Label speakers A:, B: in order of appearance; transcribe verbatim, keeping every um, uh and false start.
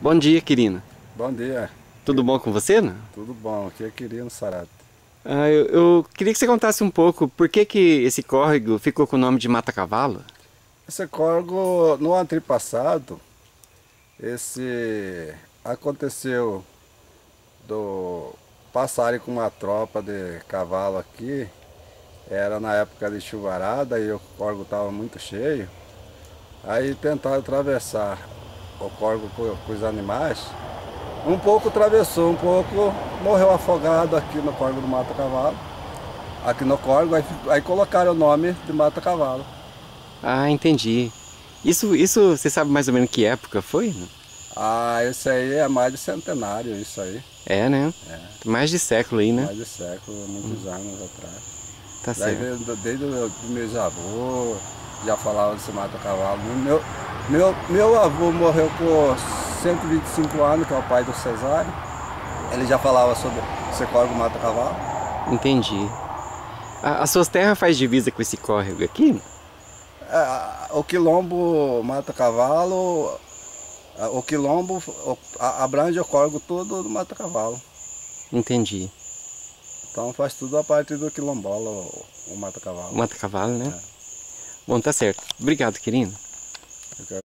A: Bom dia, Quirino.
B: Bom dia,
A: Tudo bom com você, né?
B: tudo bom? Aqui é Quirino Sarate.
A: Ah, eu, eu queria que você contasse um pouco por que que esse córrego ficou com o nome de Mata Cavalo.
B: Esse córrego, no antepassado, esse aconteceu do passarem com uma tropa de cavalo aqui, era na época de chuvarada e o córrego estava muito cheio. Aí tentaram atravessar o córrego com, com os animais. Um pouco atravessou, um pouco morreu afogado aqui no córrego do Mata Cavalo. Aqui no córrego, aí, aí colocaram o nome de Mata Cavalo.
A: Ah, entendi. Isso, isso, você sabe mais ou menos que época foi, né?
B: Ah, esse aí é mais de centenário, isso aí.
A: É, né? Mais de século aí, né?
B: Mais de século, muitos anos atrás.
A: Tá
B: Daí
A: certo.
B: desde, desde os meus avôs já falavam desse mata-cavalo. Meu, meu, meu avô morreu com cento e vinte e cinco anos, que é o pai do Cesário. Ele já falava sobre esse córrego mata-cavalo.
A: Entendi. A- as suas terras faz divisa com esse córrego aqui?
B: É, o quilombo mata-cavalo, o quilombo o- a- abrange o córrego todo do mata-cavalo.
A: Entendi.
B: Então faz tudo a parte do quilombola, o, o mata-cavalo.
A: Mata Cavalo, né? Bom, tá certo. Obrigado, Quirino.
B: Eu quero